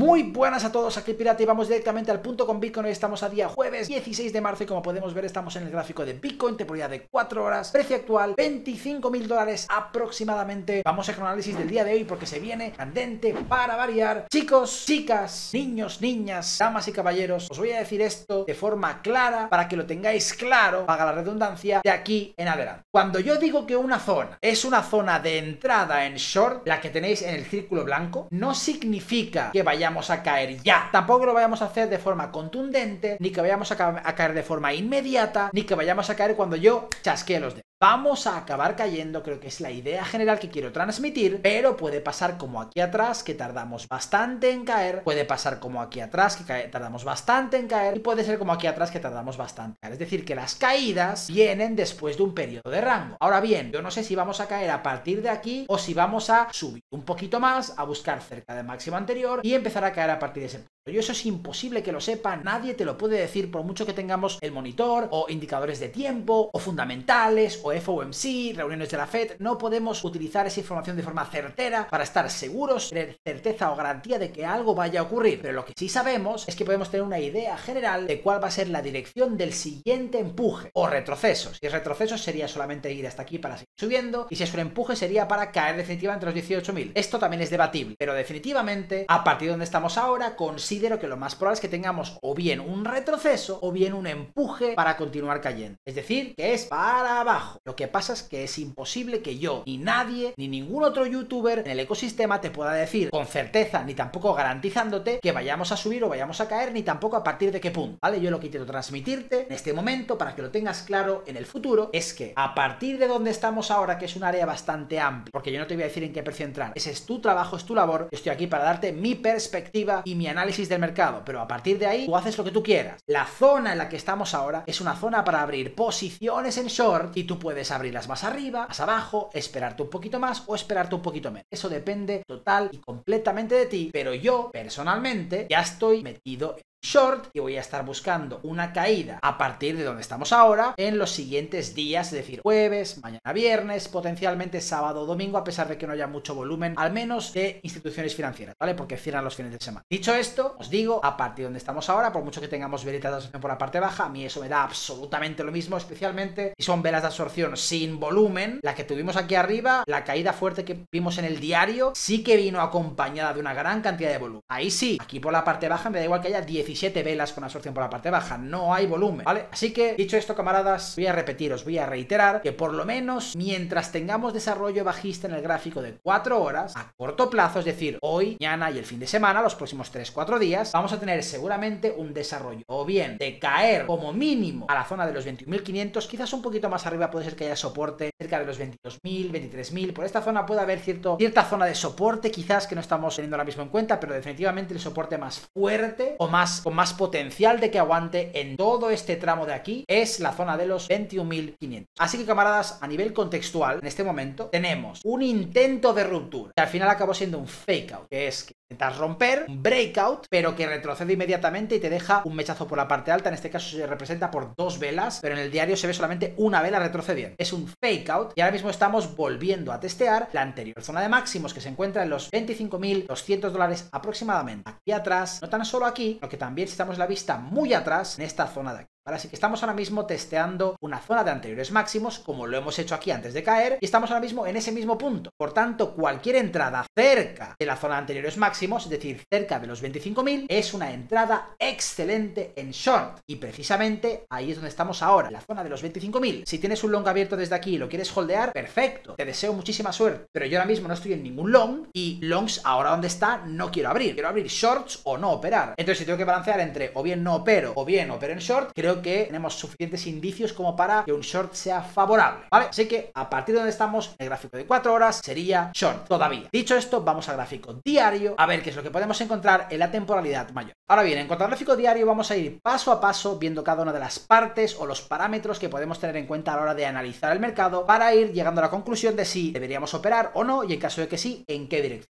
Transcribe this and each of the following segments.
Muy buenas a todos, aquí Pirata y vamos directamente al punto con Bitcoin. Hoy estamos a día jueves 16 de marzo y como podemos ver estamos en el gráfico de Bitcoin, temporalidad de 4 horas, precio actual $25.000 aproximadamente. Vamos a hacer un análisis del día de hoy porque se viene candente para variar. Chicos, chicas, niños, niñas, damas y caballeros, os voy a decir esto de forma clara para que lo tengáis claro, paga la redundancia, de aquí en adelante. Cuando yo digo que una zona es una zona de entrada en short, la que tenéis en el círculo blanco, no significa que vayamos a caer ya. Tampoco lo vayamos a hacer de forma contundente, ni que vayamos a caer de forma inmediata, ni que vayamos a caer cuando yo chasquee los dedos. Vamos a acabar cayendo, creo que es la idea general que quiero transmitir, pero puede pasar como aquí atrás, que tardamos bastante en caer, puede pasar como aquí atrás, que tardamos bastante en caer, y puede ser como aquí atrás, que tardamos bastante en caer. Es decir, que las caídas vienen después de un periodo de rango. Ahora bien, yo no sé si vamos a caer a partir de aquí o si vamos a subir un poquito más, a buscar cerca del máximo anterior y empezar a caer a partir de ese punto. Yo eso es imposible que lo sepa, nadie te lo puede decir por mucho que tengamos el monitor o indicadores de tiempo o fundamentales o FOMC, reuniones de la Fed. No podemos utilizar esa información de forma certera para estar seguros, tener certeza o garantía de que algo vaya a ocurrir. Pero lo que sí sabemos es que podemos tener una idea general de cuál va a ser la dirección del siguiente empuje o retroceso. Si es retroceso sería solamente ir hasta aquí para seguir subiendo, y si es un empuje sería para caer definitivamente los 18.000. Esto también es debatible, pero definitivamente a partir de donde estamos ahora considero que lo más probable es que tengamos o bien un retroceso o bien un empuje para continuar cayendo. Es decir, que es para abajo. Lo que pasa es que es imposible que yo, ni nadie, ni ningún otro youtuber en el ecosistema te pueda decir con certeza, ni tampoco garantizándote que vayamos a subir o vayamos a caer, ni tampoco a partir de qué punto, ¿vale? Yo lo que intento transmitirte en este momento, para que lo tengas claro en el futuro, es que a partir de donde estamos ahora, que es un área bastante amplia, porque yo no te voy a decir en qué precio entrar, ese es tu trabajo, es tu labor, yo estoy aquí para darte mi perspectiva y mi análisis del mercado, pero a partir de ahí tú haces lo que tú quieras. La zona en la que estamos ahora es una zona para abrir posiciones en short y tú puedes abrirlas más arriba, más abajo, esperarte un poquito más o esperarte un poquito menos. Eso depende total y completamente de ti, pero yo personalmente ya estoy metido en short y voy a estar buscando una caída a partir de donde estamos ahora en los siguientes días, es decir, jueves, mañana viernes, potencialmente sábado o domingo, a pesar de que no haya mucho volumen, al menos de instituciones financieras, ¿vale? Porque cierran los fines de semana. Dicho esto, os digo, a partir de donde estamos ahora, por mucho que tengamos velitas de absorción por la parte baja, a mí eso me da absolutamente lo mismo, especialmente si son velas de absorción sin volumen. La que tuvimos aquí arriba, la caída fuerte que vimos en el diario, sí que vino acompañada de una gran cantidad de volumen. Ahí sí, aquí por la parte baja me da igual que haya 17 velas con absorción por la parte baja, no hay volumen, ¿vale? Así que, dicho esto, camaradas, voy a repetir, os voy a reiterar que por lo menos mientras tengamos desarrollo bajista en el gráfico de 4 horas, a corto plazo, es decir, hoy, mañana y el fin de semana, los próximos 3-4 días, vamos a tener seguramente un desarrollo o bien de caer como mínimo a la zona de los 21.500, quizás un poquito más arriba puede ser que haya soporte cerca de los 22.000, 23.000, por esta zona puede haber cierta zona de soporte quizás que no estamos teniendo ahora mismo en cuenta, pero definitivamente el soporte más fuerte o con más potencial de que aguante en todo este tramo de aquí es la zona de los 21.500. Así que, camaradas, a nivel contextual, en este momento tenemos un intento de ruptura que al final acabó siendo un fake out, que es que intentas romper un breakout, pero que retrocede inmediatamente y te deja un mechazo por la parte alta. En este caso se representa por 2 velas, pero en el diario se ve solamente una vela retrocediendo. Es un fake out y ahora mismo estamos volviendo a testear la anterior zona de máximos, que se encuentra en los $25.200 aproximadamente. Aquí atrás, no tan solo aquí, sino que también si estamos la vista muy atrás en esta zona de aquí. Así que estamos ahora mismo testeando una zona de anteriores máximos, como lo hemos hecho aquí antes de caer, y estamos ahora mismo en ese mismo punto. Por tanto, cualquier entrada cerca de la zona de anteriores máximos, es decir, cerca de los 25.000, es una entrada excelente en short. Y precisamente ahí es donde estamos ahora, en la zona de los 25.000. Si tienes un long abierto desde aquí y lo quieres holdear, perfecto. Te deseo muchísima suerte. Pero yo ahora mismo no estoy en ningún long, y longs ahora donde está no quiero abrir. Quiero abrir shorts o no operar. Entonces, si tengo que balancear entre o bien no opero o bien opero en short, creo que tenemos suficientes indicios como para que un short sea favorable, ¿vale? Así que a partir de donde estamos, el gráfico de 4 horas sería short todavía. Dicho esto, vamos al gráfico diario a ver qué es lo que podemos encontrar en la temporalidad mayor. Ahora bien, en cuanto al gráfico diario, vamos a ir paso a paso viendo cada una de las partes o los parámetros que podemos tener en cuenta a la hora de analizar el mercado para ir llegando a la conclusión de si deberíamos operar o no, y en caso de que sí, en qué dirección.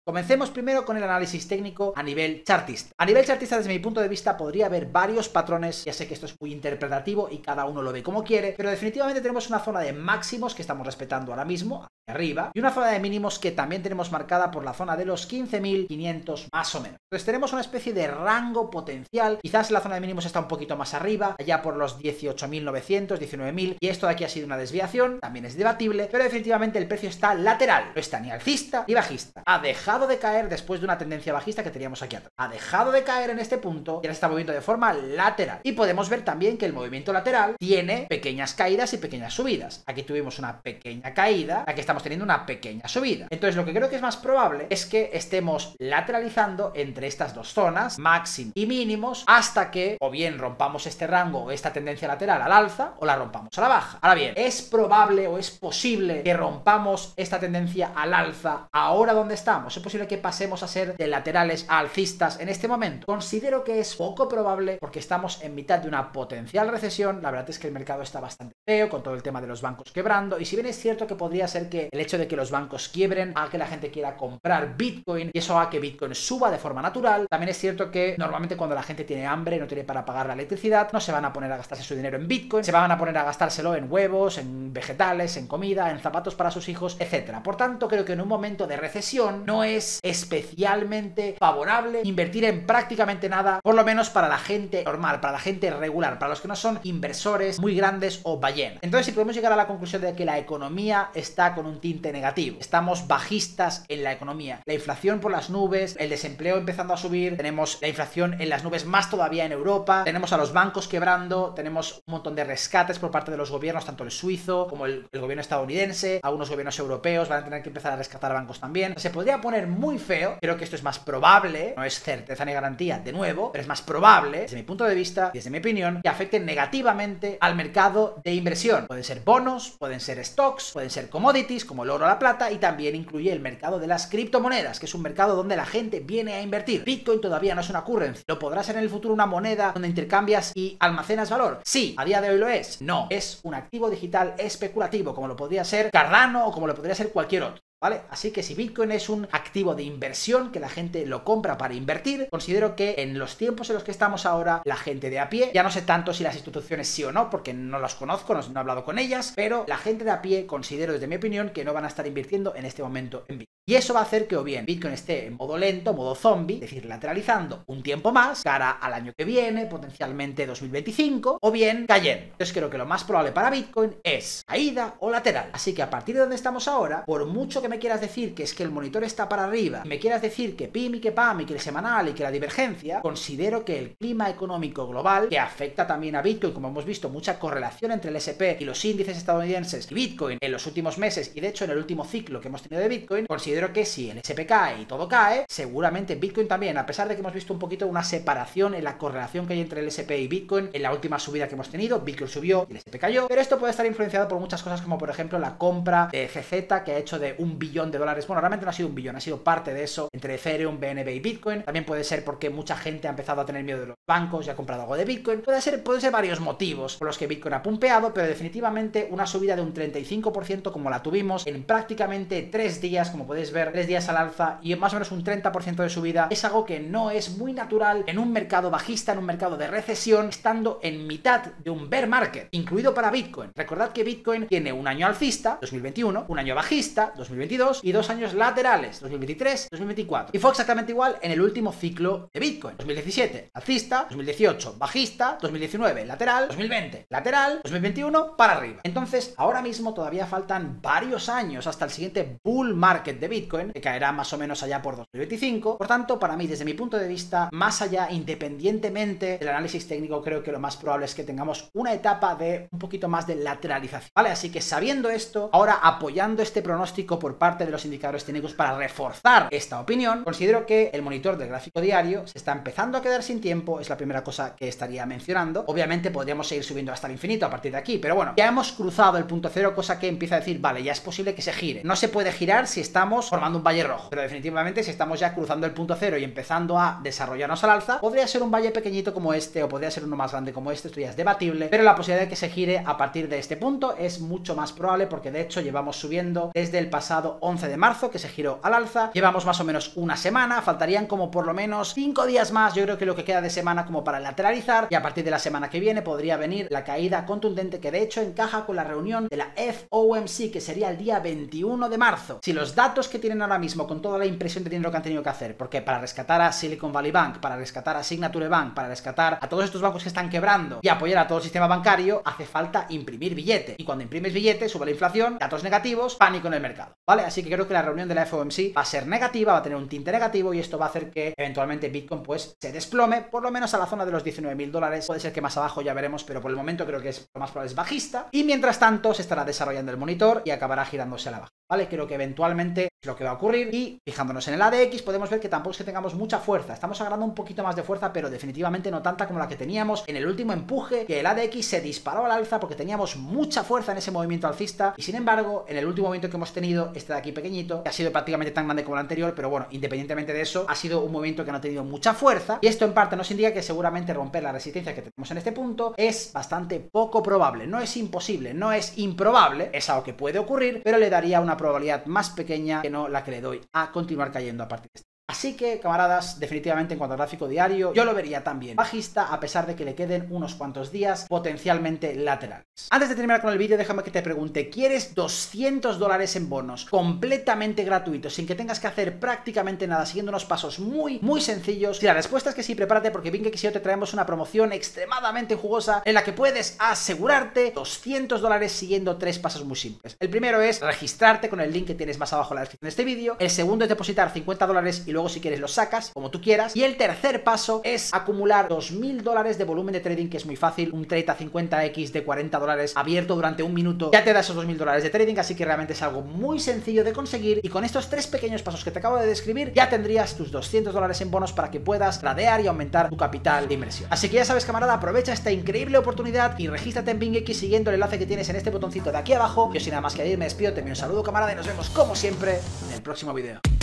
Comencemos primero con el análisis técnico a nivel chartista. A nivel chartista, desde mi punto de vista, podría haber varios patrones. Ya sé que esto es muy interpretativo y cada uno lo ve como quiere, pero definitivamente tenemos una zona de máximos que estamos respetando ahora mismo, hacia arriba, y una zona de mínimos que también tenemos marcada por la zona de los 15.500 más o menos. Entonces tenemos una especie de rango potencial. Quizás la zona de mínimos está un poquito más arriba, allá por los 18.900, 19.000, y esto de aquí ha sido una desviación, también es debatible, pero definitivamente el precio está lateral, no está ni alcista ni bajista. Ha dejado de caer después de una tendencia bajista que teníamos aquí atrás. Ha dejado de caer en este punto y ahora se está moviendo de forma lateral. Y podemos ver también que el movimiento lateral tiene pequeñas caídas y pequeñas subidas. Aquí tuvimos una pequeña caída, aquí estamos teniendo una pequeña subida. Entonces lo que creo que es más probable es que estemos lateralizando entre estas dos zonas, máximo y mínimos, hasta que o bien rompamos este rango o esta tendencia lateral al alza o la rompamos a la baja. Ahora bien, ¿es probable o es posible que rompamos esta tendencia al alza ahora donde estamos? ¿Es posible que pasemos a ser de laterales a alcistas en este momento? Considero que es poco probable porque estamos en mitad de una potencial recesión. La verdad es que el mercado está bastante feo con todo el tema de los bancos quebrando, y si bien es cierto que podría ser que el hecho de que los bancos quiebren haga que la gente quiera comprar Bitcoin y eso haga que Bitcoin suba de forma natural, también es cierto que normalmente cuando la gente tiene hambre y no tiene para pagar la electricidad, no se van a poner a gastarse su dinero en Bitcoin, se van a poner a gastárselo en huevos, en vegetales, en comida, en zapatos para sus hijos, etcétera. Por tanto, creo que en un momento de recesión no es especialmente favorable invertir en prácticamente nada, por lo menos para la gente normal, para la gente regular, para los que no son inversores muy grandes o ballenas. Entonces, si podemos llegar a la conclusión de que la economía está con un tinte negativo, estamos bajistas en la economía, la inflación por las nubes, el desempleo empezando a subir, tenemos la inflación en las nubes más todavía en Europa, tenemos a los bancos quebrando, tenemos un montón de rescates por parte de los gobiernos, tanto el suizo como el gobierno estadounidense, algunos gobiernos europeos van a tener que empezar a rescatar bancos también. Se podría poner muy feo. Creo que esto es más probable, no es certeza ni garantía de nuevo, pero es más probable, desde mi punto de vista y desde mi opinión, que afecte negativamente al mercado de inversión. Pueden ser bonos, pueden ser stocks, pueden ser commodities como el oro o la plata, y también incluye el mercado de las criptomonedas, que es un mercado donde la gente viene a invertir. Bitcoin todavía no es una currency. ¿Lo podrá ser en el futuro una moneda donde intercambias y almacenas valor? Sí. ¿A día de hoy lo es? No. Es un activo digital especulativo, como lo podría ser Cardano o como lo podría ser cualquier otro, ¿vale? Así que si Bitcoin es un activo de inversión que la gente lo compra para invertir, considero que en los tiempos en los que estamos ahora, la gente de a pie, ya no sé tanto si las instituciones sí o no, porque no las conozco, no he hablado con ellas, pero la gente de a pie considero, desde mi opinión, que no van a estar invirtiendo en este momento en Bitcoin. Y eso va a hacer que o bien Bitcoin esté en modo lento, modo zombie, es decir, lateralizando un tiempo más, cara al año que viene, potencialmente 2025, o bien cayendo. Entonces creo que lo más probable para Bitcoin es caída o lateral. Así que a partir de donde estamos ahora, por mucho que me quieras decir que es que el monitor está para arriba, y me quieras decir que PIM y que PAM y que el semanal y que la divergencia, considero que el clima económico global, que afecta también a Bitcoin, como hemos visto, mucha correlación entre el SP y los índices estadounidenses y Bitcoin en los últimos meses, y de hecho en el último ciclo que hemos tenido de Bitcoin, considero que si el SP cae y todo cae, seguramente Bitcoin también, a pesar de que hemos visto un poquito una separación en la correlación que hay entre el SP y Bitcoin en la última subida que hemos tenido, Bitcoin subió y el SP cayó, pero esto puede estar influenciado por muchas cosas, como por ejemplo la compra de CZ, que ha hecho de $1 billón. Bueno, realmente no ha sido $1 billón, ha sido parte de eso entre Ethereum, BNB y Bitcoin. También puede ser porque mucha gente ha empezado a tener miedo de los bancos y ha comprado algo de Bitcoin. Puede ser varios motivos por los que Bitcoin ha pumpeado, pero definitivamente una subida de un 35% como la tuvimos en prácticamente 3 días, como podéis ver, 3 días al alza y más o menos un 30% de subida, es algo que no es muy natural en un mercado bajista, en un mercado de recesión, estando en mitad de un bear market, incluido para Bitcoin. Recordad que Bitcoin tiene un año alcista, 2021, un año bajista, 2022, y 2 años laterales, 2023, 2024. Y fue exactamente igual en el último ciclo de Bitcoin. 2017, alcista, 2018, bajista, 2019, lateral, 2020, lateral, 2021, para arriba. Entonces, ahora mismo todavía faltan varios años hasta el siguiente bull market de Bitcoin, que caerá más o menos allá por 2025. Por tanto, para mí, desde mi punto de vista, más allá, independientemente del análisis técnico, creo que lo más probable es que tengamos una etapa de un poquito más de lateralización, ¿vale? Así que sabiendo esto, ahora apoyando este pronóstico por parte de los indicadores técnicos para reforzar esta opinión, considero que el monitor del gráfico diario se está empezando a quedar sin tiempo, es la primera cosa que estaría mencionando. Obviamente podríamos seguir subiendo hasta el infinito a partir de aquí, pero bueno, ya hemos cruzado el punto cero, cosa que empieza a decir, vale, ya es posible que se gire. No se puede girar si estamos estamos formando un valle rojo, pero definitivamente si estamos ya cruzando el punto cero y empezando a desarrollarnos al alza, podría ser un valle pequeñito como este o podría ser uno más grande como este, esto ya es debatible, pero la posibilidad de que se gire a partir de este punto es mucho más probable porque de hecho llevamos subiendo desde el pasado 11 de marzo que se giró al alza, llevamos más o menos una semana, faltarían como por lo menos 5 días más, yo creo que lo que queda de semana como para lateralizar, y a partir de la semana que viene podría venir la caída contundente que de hecho encaja con la reunión de la FOMC que sería el día 21 de marzo. Si los datos que tienen ahora mismo con toda la impresión de dinero que han tenido que hacer, porque para rescatar a Silicon Valley Bank, para rescatar a Signature Bank, para rescatar a todos estos bancos que están quebrando y apoyar a todo el sistema bancario, hace falta imprimir billete, y cuando imprimes billete sube la inflación, datos negativos, pánico en el mercado, ¿vale? Así que creo que la reunión de la FOMC va a ser negativa, va a tener un tinte negativo y esto va a hacer que eventualmente Bitcoin pues se desplome, por lo menos a la zona de los $19.000, puede ser que más abajo ya veremos, pero por el momento creo que es lo más probable es bajista, y mientras tanto se estará desarrollando el monitor y acabará girándose a la baja, ¿vale? Creo que eventualmente es lo que va a ocurrir, y fijándonos en el ADX podemos ver que tampoco es que tengamos mucha fuerza, estamos agarrando un poquito más de fuerza, pero definitivamente no tanta como la que teníamos en el último empuje, que el ADX se disparó al alza porque teníamos mucha fuerza en ese movimiento alcista, y sin embargo en el último movimiento que hemos tenido, este de aquí pequeñito, que ha sido prácticamente tan grande como el anterior, pero bueno, independientemente de eso, ha sido un movimiento que no ha tenido mucha fuerza, y esto en parte nos indica que seguramente romper la resistencia que tenemos en este punto es bastante poco probable, no es imposible, no es improbable, es algo que puede ocurrir, pero le daría una probabilidad más pequeña que no la que le doy a continuar cayendo a partir de esto. Así que, camaradas, definitivamente en cuanto al gráfico diario, yo lo vería también bajista, a pesar de que le queden unos cuantos días potencialmente laterales. Antes de terminar con el vídeo, déjame que te pregunte, ¿quieres $200 en bonos completamente gratuitos, sin que tengas que hacer prácticamente nada, siguiendo unos pasos muy sencillos? Si la respuesta es que sí, prepárate porque BingX y yo te traemos una promoción extremadamente jugosa en la que puedes asegurarte $200 siguiendo 3 pasos muy simples. El primero es registrarte con el link que tienes más abajo en la descripción de este vídeo. El segundo es depositar $50 y luego si quieres los sacas, como tú quieras. Y el tercer paso es acumular $2.000 de volumen de trading, que es muy fácil. Un trade a 50x de $40 abierto durante un minuto ya te da esos $2.000 de trading, así que realmente es algo muy sencillo de conseguir, y con estos 3 pequeños pasos que te acabo de describir ya tendrías tus $200 en bonos para que puedas tradear y aumentar tu capital de inversión. Así que ya sabes, camarada, aprovecha esta increíble oportunidad y regístrate en BingX siguiendo el enlace que tienes en este botoncito de aquí abajo. Yo sin nada más que añadir me despido, te envío un saludo, camarada, y nos vemos como siempre en el próximo vídeo.